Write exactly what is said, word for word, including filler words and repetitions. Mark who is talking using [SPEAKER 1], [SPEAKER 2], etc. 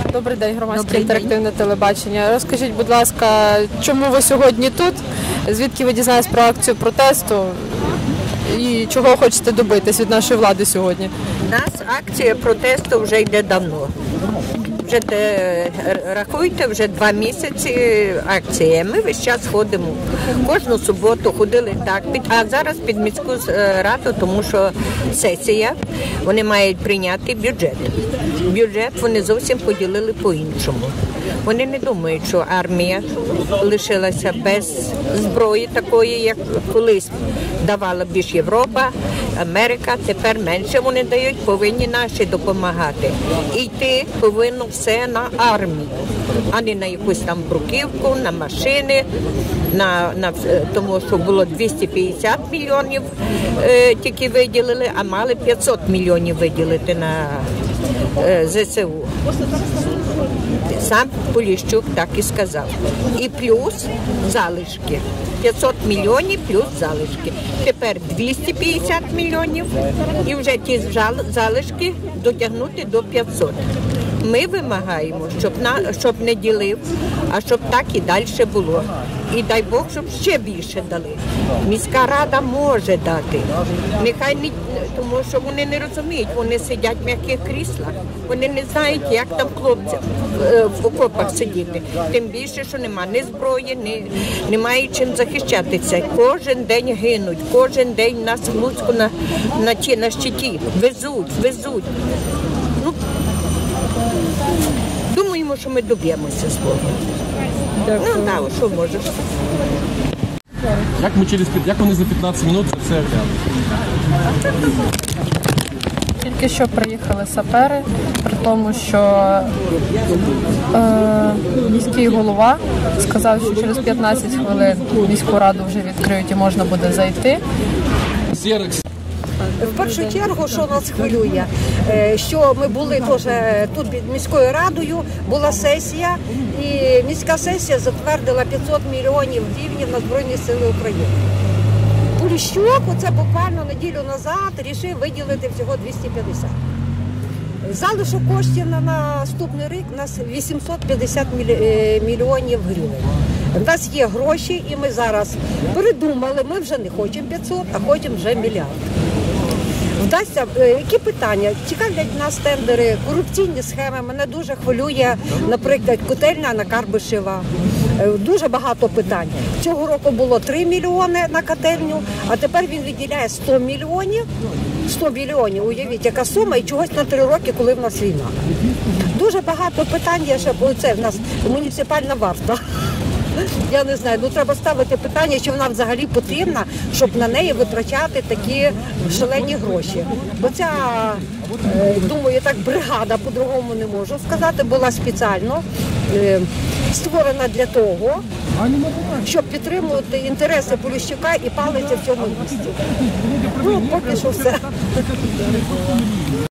[SPEAKER 1] Добрий день, громадське інтерактивне телебачення. Розкажіть, будь ласка, чому ви сьогодні тут? Звідки ви дізналися про акцію протесту? І чого хочете добитись від нашої влади сьогодні?
[SPEAKER 2] У нас акція протесту вже йде давно. Вже рахуйте, вже два місяці акція. Ми весь час ходимо. Кожну суботу ходили так. А зараз під міську раду, тому що сесія, вони мають прийняти бюджет. Бюджет вони зовсім поділили по-іншому. Вони не думають, що армія лишилася без зброї такої, як колись давала більш Європа, Америка, тепер менше вони дають, повинні наші допомагати. І йти повинно все на армію, а не на якусь там бруківку, на машини, на, на, тому що було двісті п'ятдесят мільйонів е, тільки виділили, а мали п'ятсот мільйонів виділити на е, зе се у. Сам Поліщук так і сказав. І плюс залишки. п'ятсот мільйонів плюс залишки. Тепер двісті п'ятдесят мільйонів і вже ті залишки дотягнути до п'ятсот. Ми вимагаємо, щоб, на, щоб не ділив, а щоб так і далі було. І дай Бог, щоб ще більше дали. Міська рада може дати. Нехай не, тому що вони не розуміють, вони сидять в м'яких кріслах. Вони не знають, як там хлопці в окопах сидіти. Тим більше, що нема ні зброї, ні, немає чим захищатися. Кожен день гинуть, кожен день нас в Луцьку на, на, ті, на щиті везуть, везуть. Ну, думаємо, що ми доб'ємося свого. Ну так, що можеш.
[SPEAKER 3] Як ми через як вони за п'ятнадцять хвилин це все оглянуть?
[SPEAKER 1] Тільки що приїхали сапери, при тому, що е, міський голова сказав, що через п'ятнадцять хвилин міську раду вже відкриють і можна буде зайти.
[SPEAKER 4] В першу чергу, що нас хвилює, що ми були теж тут під міською радою, була сесія, і міська сесія затвердила п'ятсот мільйонів гривень на Збройні Сили України. Поліщук, оце буквально неділю назад, рішив виділити всього двісті п'ятдесят. Залишок коштів на наступний рік у нас вісімсот п'ятдесят мільйонів гривень. У нас є гроші, і ми зараз передумали, ми вже не хочемо п'ятсот, а хочемо вже мільярд. Вдасться, які питання? Цікавлять нас тендери, корупційні схеми. Мене дуже хвилює, наприклад, котельня на Карбишева. Дуже багато питань. Цього року було три мільйони на котельню, а тепер він виділяє сто мільйонів. сто мільйонів, уявіть, яка сума, і чогось на три роки, коли в нас війна. Дуже багато питань є, що це в нас муніципальна варта. Я не знаю, ну треба ставити питання, чи вона взагалі потрібна, щоб на неї витрачати такі шалені гроші. Бо ця, думаю, так бригада, по-другому не можу сказати, була спеціально створена для того, щоб підтримувати інтереси Поліщука і палити в цьому місці. Ну, поки що все.